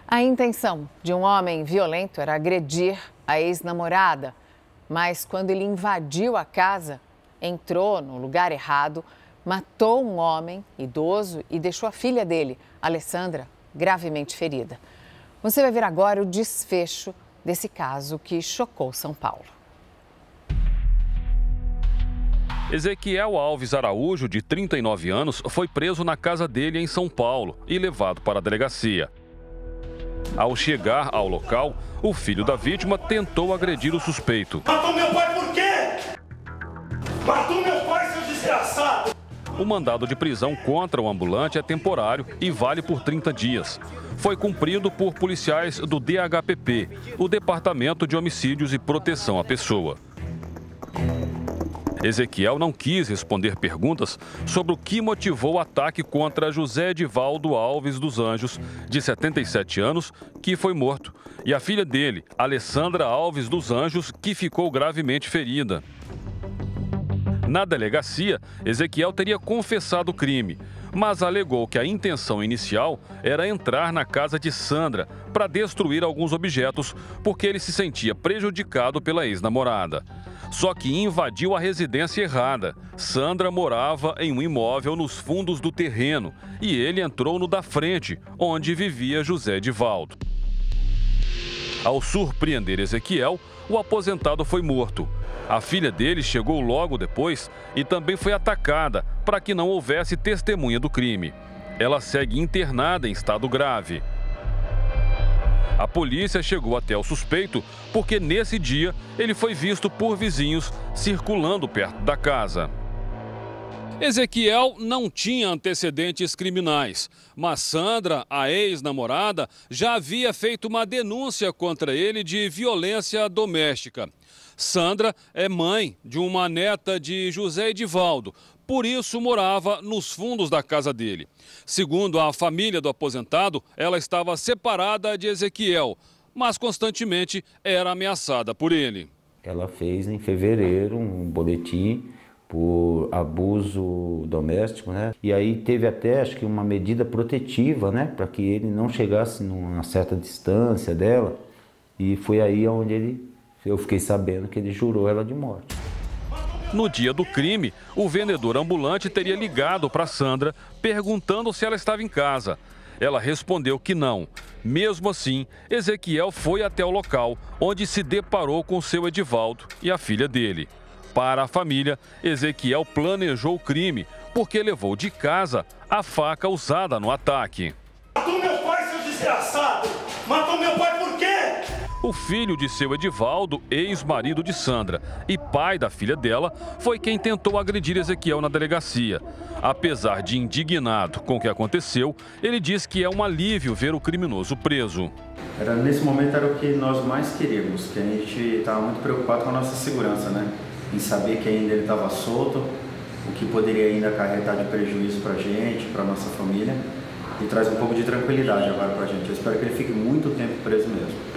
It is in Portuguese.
A intenção de um homem violento era agredir a ex-namorada, mas quando ele invadiu a casa, entrou no lugar errado, matou um homem idoso e deixou a filha dele, Alessandra, gravemente ferida. Você vai ver agora o desfecho desse caso que chocou São Paulo. Ezequiel Alves Araújo, de 39 anos, foi preso na casa dele em São Paulo e levado para a delegacia. Ao chegar ao local, o filho da vítima tentou agredir o suspeito. Matou meu pai por quê? Matou meu pai, seu desgraçado! O mandado de prisão contra o ambulante é temporário e vale por 30 dias. Foi cumprido por policiais do DHPP, o Departamento de Homicídios e Proteção à Pessoa. Ezequiel não quis responder perguntas sobre o que motivou o ataque contra José Edivaldo Alves dos Anjos, de 77 anos, que foi morto, e a filha dele, Alessandra Alves dos Anjos, que ficou gravemente ferida. Na delegacia, Ezequiel teria confessado o crime, mas alegou que a intenção inicial era entrar na casa de Sandra para destruir alguns objetos, porque ele se sentia prejudicado pela ex-namorada. Só que invadiu a residência errada. Sandra morava em um imóvel nos fundos do terreno e ele entrou no da frente, onde vivia José Edivaldo. Ao surpreender Ezequiel, o aposentado foi morto. A filha dele chegou logo depois e também foi atacada para que não houvesse testemunha do crime. Ela segue internada em estado grave. A polícia chegou até o suspeito porque nesse dia ele foi visto por vizinhos circulando perto da casa. Ezequiel não tinha antecedentes criminais, mas Sandra, a ex-namorada, já havia feito uma denúncia contra ele de violência doméstica. Sandra é mãe de uma neta de José Edivaldo, por isso morava nos fundos da casa dele. Segundo a família do aposentado, ela estava separada de Ezequiel, mas constantemente era ameaçada por ele. Ela fez em fevereiro um boletim por abuso doméstico, né? E aí teve até, acho que uma medida protetiva, né? Para que ele não chegasse numa certa distância dela. E foi aí onde eu fiquei sabendo que ele jurou ela de morte. No dia do crime, o vendedor ambulante teria ligado para Sandra perguntando se ela estava em casa. Ela respondeu que não. Mesmo assim, Ezequiel foi até o local, onde se deparou com seu Edivaldo e a filha dele. Para a família, Ezequiel planejou o crime porque levou de casa a faca usada no ataque. Matou meu pai, seu desgraçado! Matou meu pai por quê? O filho de seu Edivaldo, ex-marido de Sandra e pai da filha dela, foi quem tentou agredir Ezequiel na delegacia. Apesar de indignado com o que aconteceu, ele diz que é um alívio ver o criminoso preso. Nesse momento era o que nós mais queríamos, que a gente estava muito preocupado com a nossa segurança, né? Em saber que ainda ele estava solto, o que poderia ainda acarretar de prejuízo para a gente, para a nossa família, e traz um pouco de tranquilidade agora para a gente. Eu espero que ele fique muito tempo preso mesmo.